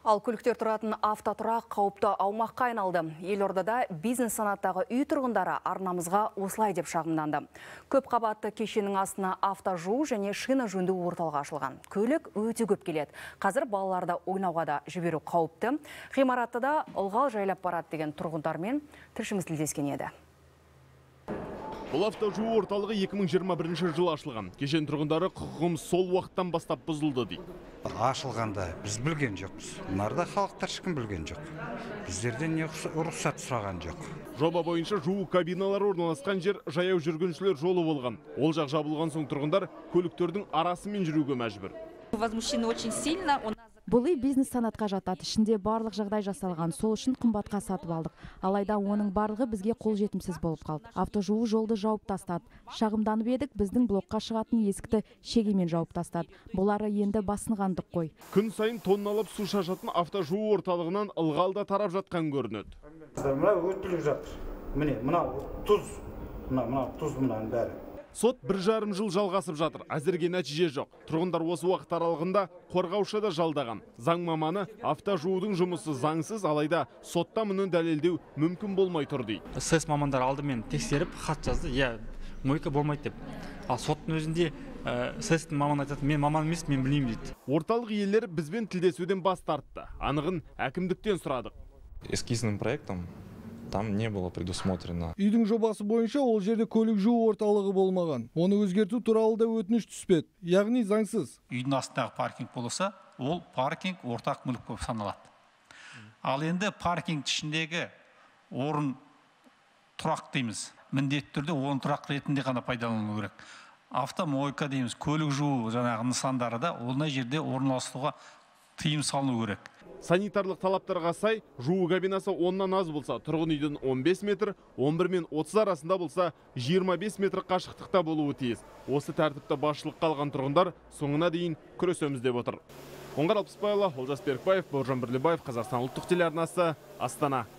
Ал көліктер тұратын автотұрақ қауіпті аумаққа айналды. Елордада бизнес санаттағы үй тұрғындары арнамызға осылай деп шағымданды. Көп қабатты кешенің астына автожуу және шина жөндеу орталығы ашылған. Көлік өте көп келеді. Қазір балаларды ойнауға да жіберу қауіпті. Ғимаратты да ылғал жайлап барады деген тұрғындармен тілшіміз тілдескен еді. Бұл автожуу орталығы 2021 жылы ашылған. Кешен тұрғындары құқығымыз сол уақыттан бастап бұзылды дейді. Ашылғанда біз білген жоқпыз. Нарда халықтар ешкім білген жоқ. Біздерден рұқсат сұраған жоқ. Жоба бойынша жуу кабиналары орналасқан жер жаяу жүргіншілер жолы болған. Ол жақ жабылған соң тұрғындар көліктердің арасымен жүруге мәжбүр. Возмущены очень сильно. Бұл үй бизнес санатқа жатады. Ішінде барлық жағдай жасалған. Сол үшін қымбатқа сатып алдық. Алайда оның барлығы бізге қолжетімсіз болып қалды. Автожуу жолды жауып тастады. Шағымданып едік, біздің блокқа шығатын есікті шегемен жауып тастады. Бұлары енді басынғандық қой. Күн сайын тонналап су шашатын автожуу орталығынан ылғалда тарап жатқан көрінеді. Мына өтіліп жатыр. Мына тұз. Мына тұз мұнаның бәрі. Сот 1,5 жыл жалғасып жатыр. Әзірге нәтиже жоқ. Тұрғындар осы уақыт аралығында қорғаушы да жалдаған. Заң маманы автожуудың жұмысы заңсыз, алайда сотта мұны дәлелдеу мүмкін болмай тұр дейді. СС мамандар алдымен тексеріп хат жазды. Мойка болмайды деп. Ал соттың өзінде СС маман айтады, мен маман емес, мен білмеймін дейді. Орталық иелері бізбен тілдесуден бас тартты. Анығын әкімдіктен сұрадық. Эскизным проектом там не было предусмотрено. Үйдің жобасы бойынша ол жерде көлік жуу орталығы болмаған. Оны өзгерту туралы да өтініш түспеді. Яғни заңсыз. Үйдің астындағы паркинг болса, ол паркинг ортақ мүлік болып саналады. Ал енді паркинг ішіндегі орын тұрақ дейміз. Міндетті түрде орын тұрақ ретінде ғана пайдалану керек. Автомойка дейміз, көлік жуу жаңағы нысандары да ондай жерде орналасуға тыйым салыну керек. Санитарлық талаптарға сай, жуу кабинасы 10-нан аз болса, тұрғын үйден 15 метр, 11 мен 30 арасында болса, 25 метр қашықтықта болуы тиіс. Осы тәртіпті басшылыққа алған тұрғындар соңына дейін күресеміз деп отыр. Оңғар Алпысбайұлы, Олжас Берікбаев, Бауыржан Бірлебаев, Қазақстан ұлттық телеарнасы, Астана.